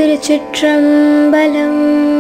திருச்சிற்றம்பலம்.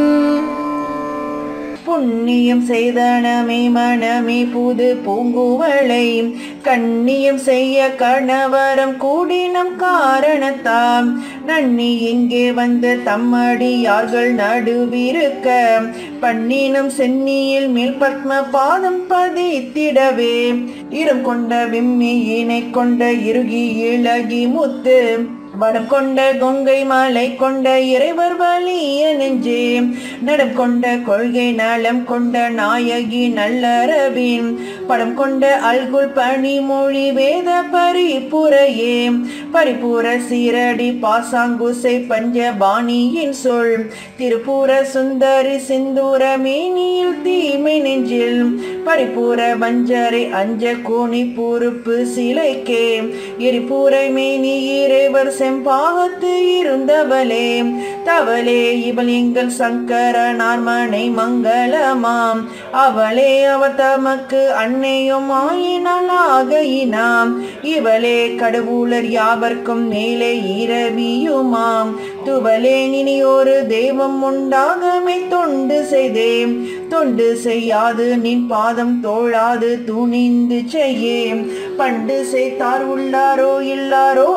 புண்ணியம் செய்தனமே மனமே புது பூங்குவளை கண்ணியம் செய்ய கணவரம் கூடினம் காரணத்தாம் நன்னி இங்கே வந்து தம்மடியார்கள் நடுவிருக்க பண்ணினம் சென்னியில் மேல் பத்ம பாதம் பதித்திடவே இரும் கொண்ட விம்மியினை கொண்ட இறுகி இளகி முத்து வடம் கொண்ட கொங்கை மாலை கொண்ட இறைவர் வலிய நெஞ்சே நடம் கொண்ட கொள்கை நலம் கொண்ட நாயகி நல்லறவின் படம் கொண்ட அல்குல் பணிமொழி வேத பரிபுரையே பரிபூர சீரடி பாசாங்குசை பஞ்சபாணியின் சொல் திருப்பூர சுந்தரி சிந்தூர மேனியில் தீமை நெஞ்சில் பரிபூர வஞ்சரை அஞ்ச கோணி பொறுப்பு சிலைக்கே எரிபூரை மேனி இறைவர் செம்பாகத்து இருந்தவளே தவளே இவள் எங்கள் சங்கரனார் மனை மங்களமாம் அவளே அவர் தமக்கு அன்னையும் ஆயினாள் ஆகையினாம் இவளே கடவுளர் யாவர்க்கும் மேலே இரவியுமாம் துவலே இனி ஒரு தெய்வம் உண்டாகமே தொண்டு செய்தேன் தொண்டு செய்யாது நின் பாதம் தோழாது துணிந்து செய்யே பண்டு செய்தார் உள்ளாரோ இல்லாரோ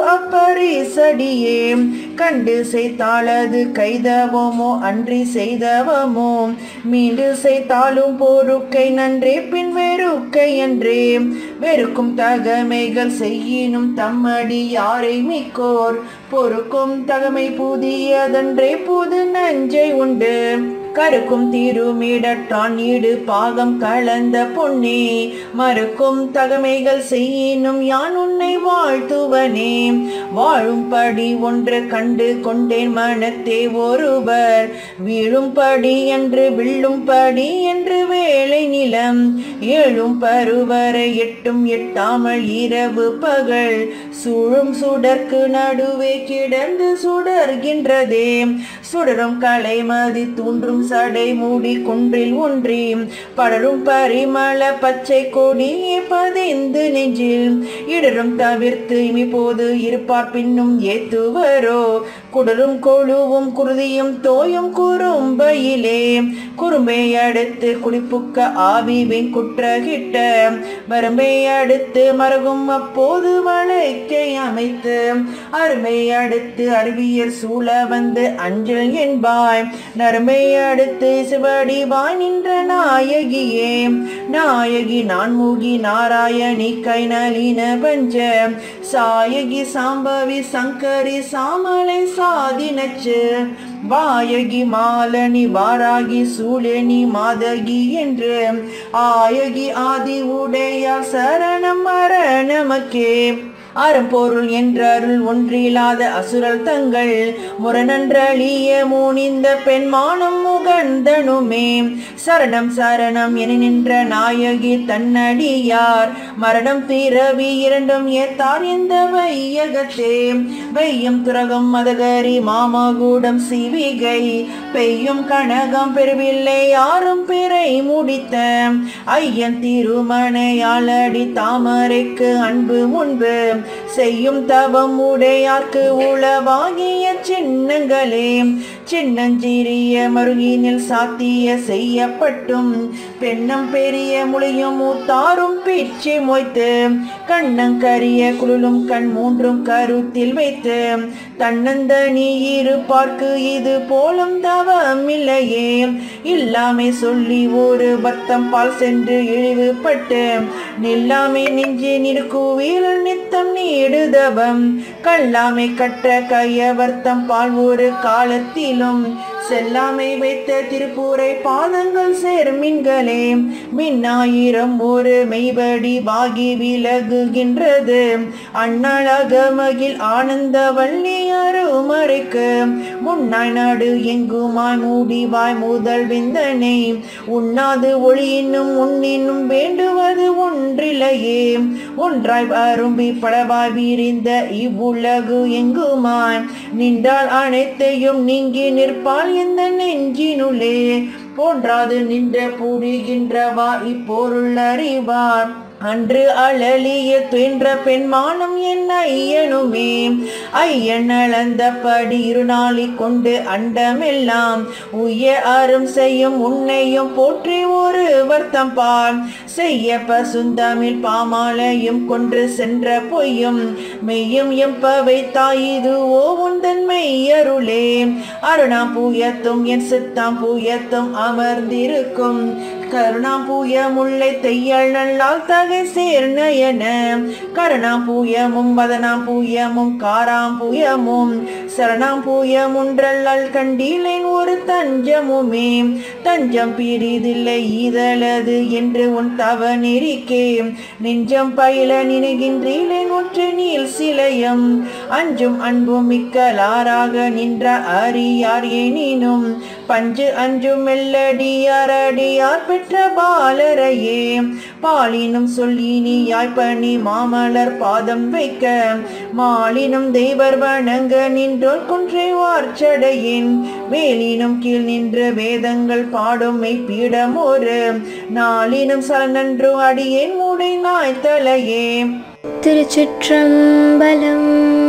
அப்பரிசடியே கண்டு செய்தாளது கைதவமோ அன்றி செய்தவமோ மீண்டு செய்தாலும் போருக்கை நன்றே பின் வெறுக்கை என்றே வெறுக்கும் தகமைகள் செய்யினும் தம்மடி யாரை மிக்கோர் பொறுக்கும் தகமை புதியதன்றே புது நஞ்சை உண்டு கருக்கும் தீருமிடற்றான் ஈடு பாகம் கலந்த பொன்னே மறுக்கும் தகமைகள் செய்யினும் யான் உன்னை வாழ்த்துவனே வாழும்படி ஒன்று கண்டு கொண்டேன் மனத்தே ஒருவர் வீழும்படி என்று வில்லும்படி என்று வேலை நிலம் ஏழும் பருவரை எட்டும் எட்டாமல் இரவு பகல் சூழும் சுடற்கு நடுவே கிடந்து சுடர்கின்றதே சுடரும் கலைமதி தூன்றும் சடை மூடி குன்றில் ஒன்றி படரும் பரிமள பச்சை கொடியே பதிந்து நெஞ்சில் இடரும் தவிர்த்து இமைப்போது இருப்பார் பின்னும் ஏத்துவரோ குடரும் கொழுவும் குருதியும் தோயும் குறும்பையிலே குறும்பை அடுத்து குடிப்புக்க ஆவி வெண்குற்றகிட்ட வரம்பை அடுத்து மரகும் அப்போது வளைக்கை அமைத்து அருமை அடுத்து அறிவியல் சூழ வந்து அஞ்சல் என்பாய் நரம்பை அடுத்து சிவடிவாய் நின்ற நாயகியே நாயகி நான்முகி நாராயணி கை நளின பஞ்ச சாயகி சாம்பவி சங்கரி சாமலை சாதினச்சு வாயகி மாலனி வாராகி சூழனி மாதகி என்று ஆயகி ஆதி உடையார் சரணம் மரணமக்கே அறம்பொருள் என்றருள் ஒன்றில்லாத அசுரல் தங்கள் முரணன்றழிய மூனிந்த பெண்மானம் முகந்தனுமே சரணம் சரணம் என நின்ற நாயகி தன்னடியார் மரணம் பிறவி இரண்டும் ஏத்தார் இந்த வையகத்தே வெய்யும் துரகம் மதகரி மாமகுடம் சிவிகை பெய்யும் கனகம் பெருவில்லை யாரும் பிறை முடித்த ஐயன் திருமணையாளடி தாமரைக்கு அன்பு முன்பு செய்யும் தவம் உடையார்க்கு உளவாகிய சின்னங்களே சின்னஞ்சிறிய மருகினில் சாத்திய செய்யப்பட்டும் பெண்ணம் பெரிய முளையும் மூத்தாரும் பிச்சி மொய்த்து கண்ணங்கரிய குழலும் கண் மூன்றும் கருத்தில் வைத்து தன்னந்த நீ இருப்பார்க்கு இது போலும் தவம் இல்லையே இல்லாமை சொல்லி ஒரு பத்தம் பால் சென்று இழிவுபட்டு நில்லாமை நெஞ்சு நிற்குவீர் நித்தம் நீடுதவம் கல்லாமை கற்ற கையவர்த்தம் பால் ஒரு காலத்திலும் செல்லாமை வைத்த திருப்பூரை பாதங்கள் சேர்மின்களே மின்னாயிரம் ஒரு மெய்படி வாகி விலகுகின்றது அண்ணழகமகில் ஆனந்த வள்ளி அருமறைக்கு முன்னாய் நாடு எங்குமாய் மூடிவாய் முதல் விந்தனை உண்ணாது ஒளியினும் உன்னினும் வேண்டுவது ஒன்றிலையே ஒன்றாய் அரும்பி படவாய் விரிந்த இவ்வுலகு எங்குமாய் நின்றால் அனைத்தையும் நீங்கி நிற்பால் இந்த நெஞ்சினுள்ளே போன்றாது நின்ற புரிகின்றவா இப்பொருள் அறிவார் அன்று அழலிய துன்ற பெண்மானம் என்ன ஐயனுமே ஐயன் அளந்தபடி இருநாளி கொண்டு அண்டமெல்லாம் உய அரும் செய்யும் உன்னையும் போற்றி ஒரு வர்த்தம் பால் செய்ய பசுந்தமிழ் பாமாலையும் கொன்று சென்ற பொய்யும் மெய்யும் எம்பவை தாயிதுவோ உந்தன் மெய்யருளே அருணாம் பூயத்தும் என் சித்தாம் பூயத்தும் அமர்ந்திருக்கும் கருணாம் பூய முல்லை தையல் நல்லால் தகை சேர்நயன கருணாம் பூயமும் வதனாம் பூயமும் காராம் பூயமும் சரணாம் பூயமுன்றல்லால் கண்டிலேன் ஒரு தஞ்சமுமே தஞ்சம் பிரிதில்லை ஈதலது என்று உன் தவ நெறிக்கே நெஞ்சம் பயில நினைகின்றேன் ஒற்று நீள் சிலையம் அஞ்சும் அன்பும் மிக்கலாராக நின்ற அறியார் எனினும் பஞ்சு அஞ்சும் மெல்லடியார் அடியார் பெற்ற பாலரையே பாலினும் சொல்லினி யாய்ப்பணி மாமலர் பாதம் வைக்க மாலினும் தெய்வர் வணங்க நின்றோர் குன்றை வார்ச்சடையின் வேலினும் கீழ் நின்ற வேதங்கள் பாடும் மெய்ப்பீடம் ஒரு நாளினும் சலனன்று அடியேன் மூடை நாய்த்தலையே. திருச்சிற்றம்பலம்.